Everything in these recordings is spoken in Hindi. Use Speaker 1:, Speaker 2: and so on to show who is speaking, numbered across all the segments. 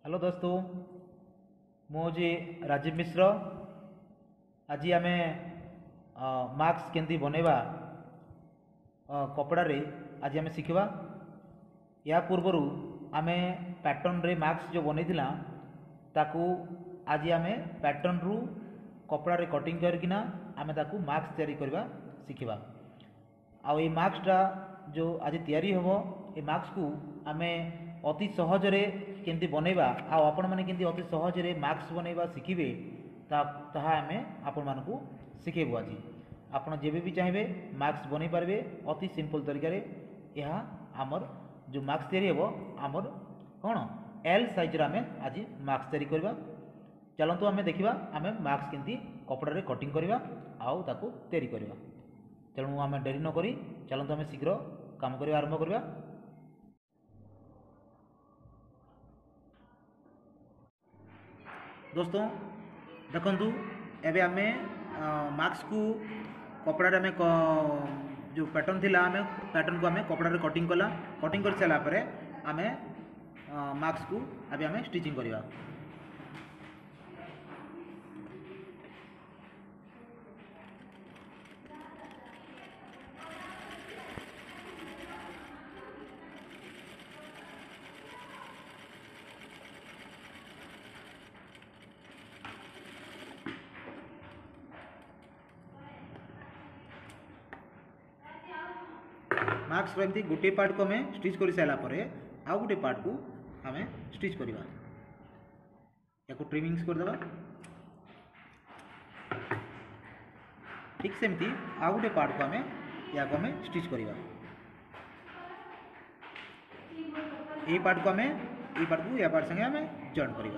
Speaker 1: हेलो दोस्तों, मुझे राजीव मिश्र। आज आम मास्क केंदी बनैबा कपड़े आज आम शिखा। या पूर्वर आम पैटर्न रे मास्क जो बनईला ताकू आज आम पैटर्न रु कपड़ा रे कटिंग करकिना आम ताकू मास्क तैयारी करवा शिखा। आउ ये मास्कटा जो आज तैयारी होबो ये मास्क को आम अति सहजरे केंती बनैबा आपण मैंने केंती अति सहजरे मास्क बनैबा शिखिबे ताहा आम आपण मानकू शिखेबू। आज आपण जेबे भी चाहिए मास्क बनै पारबे अति सिंपल तरीका रे। यह आमर जो मास्क तैयारी होबो आमर कौन एल साइज रे आम आज मास्क तैयारी करबा। चलतु आम देखा आम मास्क केंती कपड़ा रे कटिंग करबा आउ ताकू तैयारी करबा। तेणु आम डेरी न करी चलतु आम शीघ्र काम करबा आरंभ करबा। दोस्तों देखंतु एबे आमे मास्क को कपड़ा रे जो पैटर्न थिला आमे पैटर्न को आमे कपड़ा रे कटिंग कर सारा पर आमे मास्क को अबे आमे स्टिचिंग करबा। मास्क एमती गोटे पार्ट को आम स्टिच कर सारा पर आउ गोटे पार्ट को आम स्टिच करवा। या ट्रिमिंग्स करदेबा। ठीक सेमती आउ गोटे पार्ट को आम या स्टिच करवा। ये पार्ट को या पार्ट संगे आम जॉइन करवा।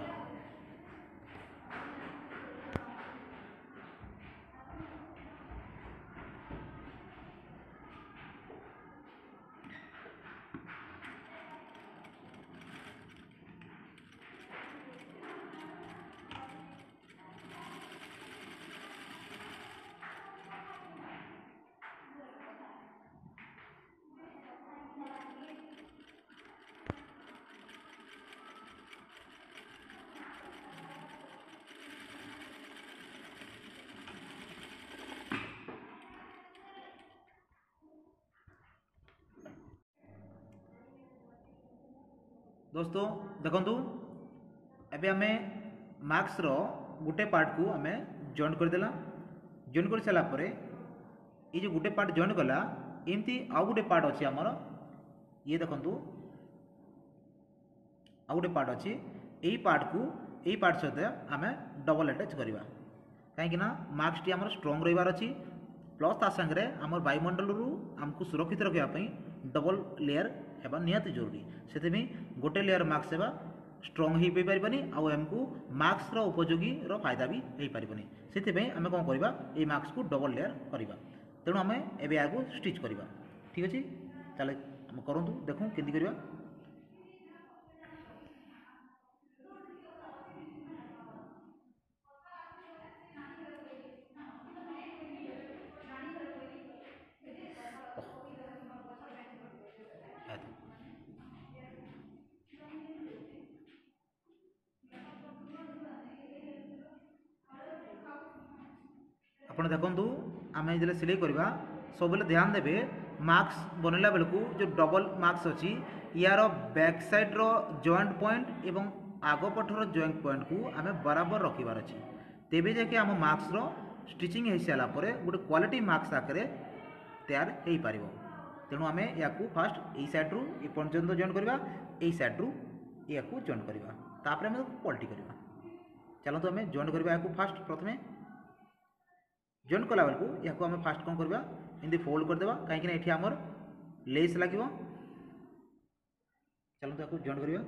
Speaker 1: दोस्तों देखंतु एबे आमे मास्क रो गोटे पार्ट को आमे जॉइन करदेला। जॉइन कर सारा पर ये जो गोटे पार्ट जॉइन कला एमती आउ गोटे पार्ट अच्छी आमर ये देखंतु आउ गोटे पार्ट अच्छी यही पार्ट सहित आमे डबल अटैच करवा। कहीं मास्क टी आमर स्ट्रॉन्ग रहिबार अच्छी प्लस ता संगे आमर वायुमंडल रु आमको सुरक्षित रखापी डबल लेयर हेबा निहाती जरूरी। से गोटे लेयर मास्क सेवा स्ट्रॉन्ग हो पारबनी आमको मास्क रो उपयोगी रो फायदा भी हो पारबनी। से आम कौन करवा ये मास्क को डबल लेयर करवा। तेणु आम एबे आगु स्टिच करवा। ठीक अच्छे चले आम करूँ देखूँ केंती करवा। आपड़ देखु आम जो सिलाई करवा सब ध्यान देवे मास्क बनला बेलू जो डबल मास्क अच्छी यार बैक साइड रो जॉइंट पॉइंट एवं आग पठर जॉइंट पॉइंट को आम बराबर रखिबार अच्छी तेबे जाके आम मास्क रो स्टिचिंग हो सारा पर गोटे क्वालिटी मास्क आकर तैयार हो पार। तेणु आम या फास्ट यही सैड्रु ये पर्यटन जॉइन करवा यही सैड्रु या जॉइन करवा तापर आम पलटी करवा। चलते आम जॉइन करवा फास्ट प्रथमे जॉइन कला बेलू या आम फास्ट कौन करवा एमती फोल्ड करदेवा कहीं ये आमर लेस लगे। चलते या जॉइन करवा।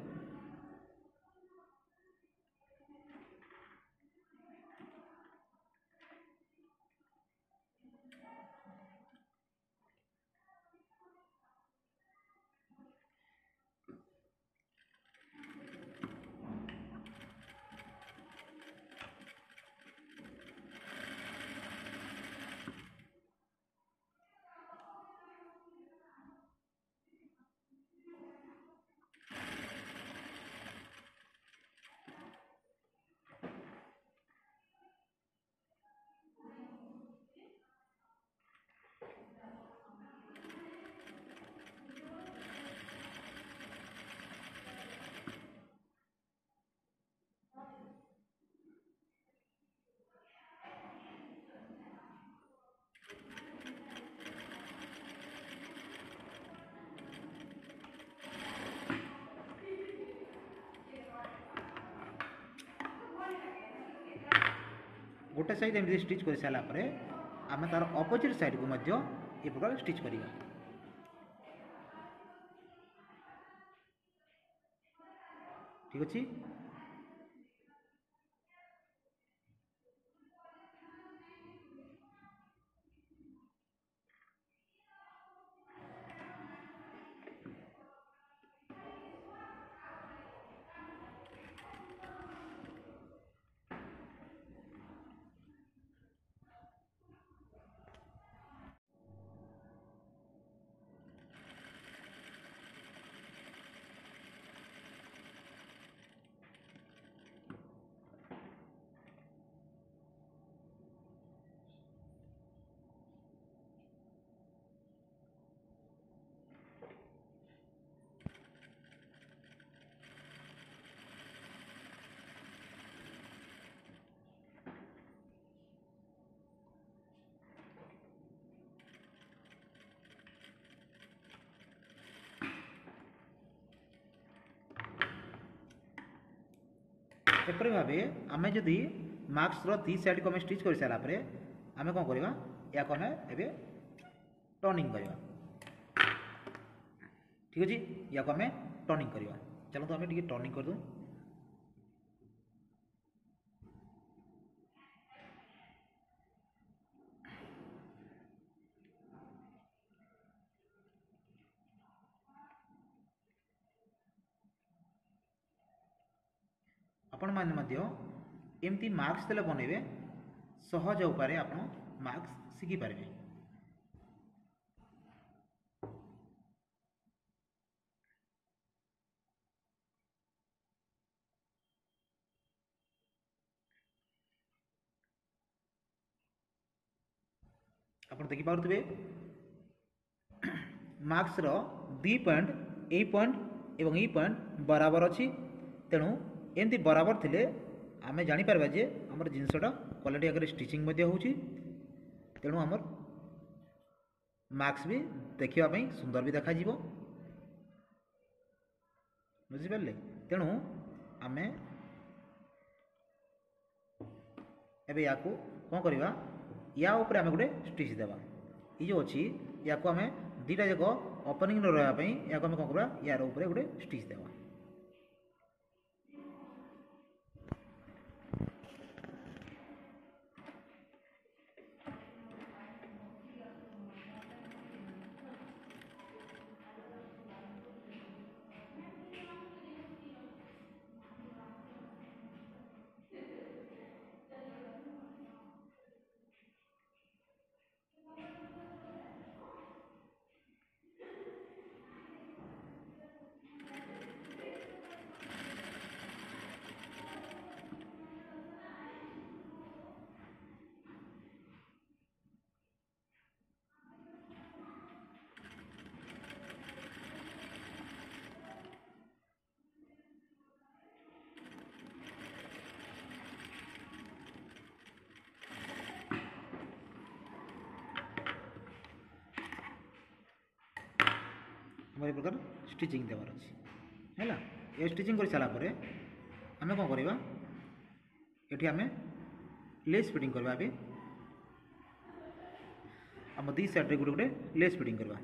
Speaker 1: गोटे साइड एमती स्टिच कर सारापर आम तार अपोजिट साइड को ये प्रकार स्टिच करिया। ठीक अच्छे। एपरी भाव आम जदि मास्क दी साइड को स्टिच कर सारापर आम कौन करवा या आम ए टर्निंग करवा। ठीक अच्छे। या आम टर्निंग करवा। चलो आम टे टर्निंग करदू। आपण मैंने एमती मार्क्स तेल बनइबे सहज उपाय आप मार्क्स शिखिपारे। आप देखिपे मार्क्स दी पॉइंट ए पॉइंट एवं ई पॉइंट बराबर अच्छी तेणु एमती बराबर थिले आमे जानी पारबा जे हमर जिनसटा क्वालिटी आगे स्टिचिंग मध्ये होउची तेणु हमर मार्क्स भी देखिबा पई सुंदर भी देखा जीवो। बुझी पारले। तेणु आमे एबे याकू कोन करबा या ऊपर आमे गोटे स्टिच देबा। ई जो अछि याकू आमे दीटा जको ओपनिंग न रहबा पई याकू आमे कोन करबा यार ऊपर गोटे स्टिच देबा। हमारे प्रकार स्टिचिंग देवार अच्छी है। ये स्टिचिंग कर सारापर आम कौन करवा ये आम लेस फिटिंग करवा। आम दी साइड गोटे गोटे लेस फिटिंग करवा।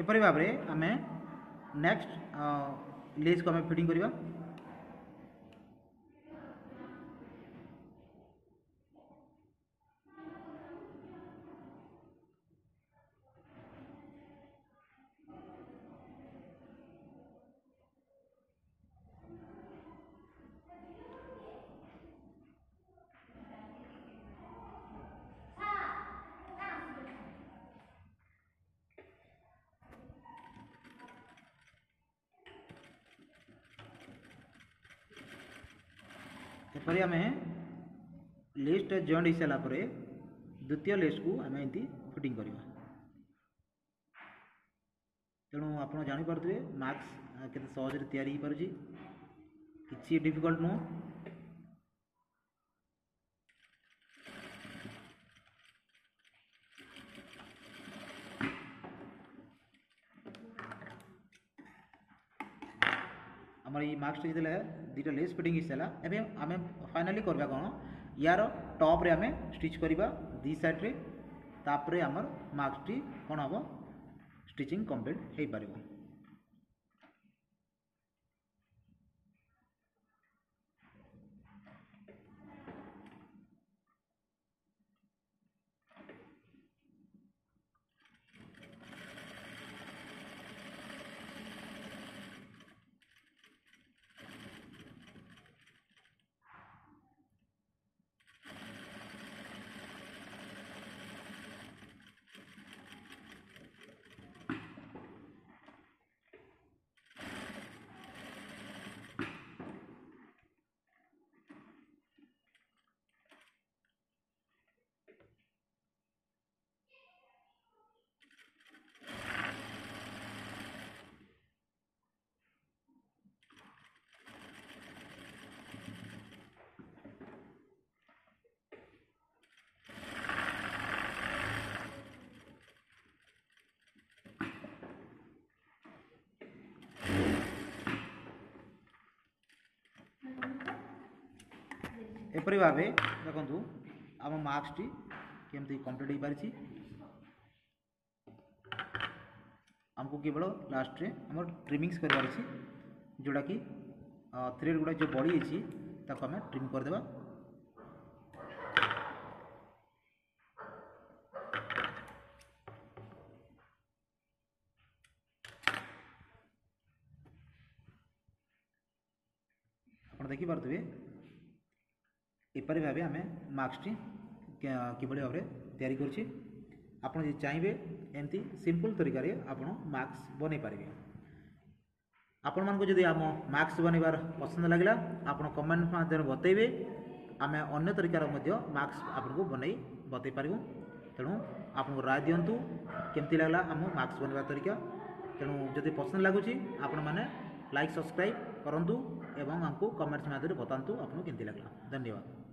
Speaker 1: एपरी भाव में आम नेक्स्ट लेस को आम फिटिंग करवा। एपरी आम लेसटा जॉइंट हो सारापर द्वितीय लेस को आम एमती फिटिंग करवा। तेणु आप जापे मास्क के सहज तैयारी हो पारे कि डिफिकल्ट नुह। आम ये मास्क जो दुटा लेस फिटिंग हो सारा एवं आम फाइनाली करवा कौन यार टॉप रे आम स्टिच करवा दी साइड रे तापर आमर मास्क टी कौन हम स्टिचिंग कंप्लीट हो पार। एपरी भाव देखु आम मास्क टी केमती कंप्लीट हो पारी। आमको केवल लास्ट रे आम ट्रिमिंग्स करवार अछि जोड़ा कि थ्रेड गुड़ा जो बड़ी अच्छी ताको आम ट्रिम करदेवा। आप देखी पारे एपरी भाव आम मास्क टी किभली भाव तैयारी करछि। आप चाहिए एमती सिंपल तरीका आपड़ मास्क बन पारे। आपण मानक जदि आम मास्क बनवार पसंद लगे आप कमेंट माध्यम बतइबे आम अन्य तरीकार मास्क आपको बनई बतई पारू। तेणु आपको राय दिंतु केमती लगला आम मास्क बनवा तरीका। तेणु जदि पसंद लगुच आपण मैंने लाइक सब्सक्राइब करूँ एवं आमको कमेंट्स माध्यम बतातु आपको केमती लगला। धन्यवाद।